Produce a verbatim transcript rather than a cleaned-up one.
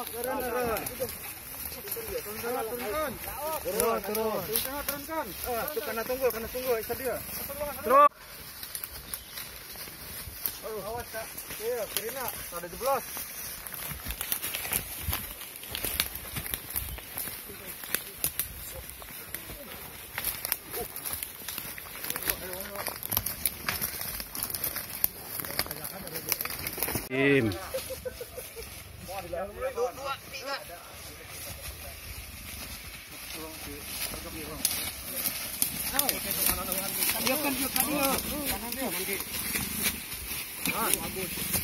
turun, turun. Turun, turun, turun. Turun, turun. Turunkan. Ah, tu kena tunggu, kena tunggu isa dia. Terus. Oh, awas Kak. Ya, Kirina, ada jeblos. Tim. Dia kan dia kan dia. Kanan dia nanti. Ah, bagus.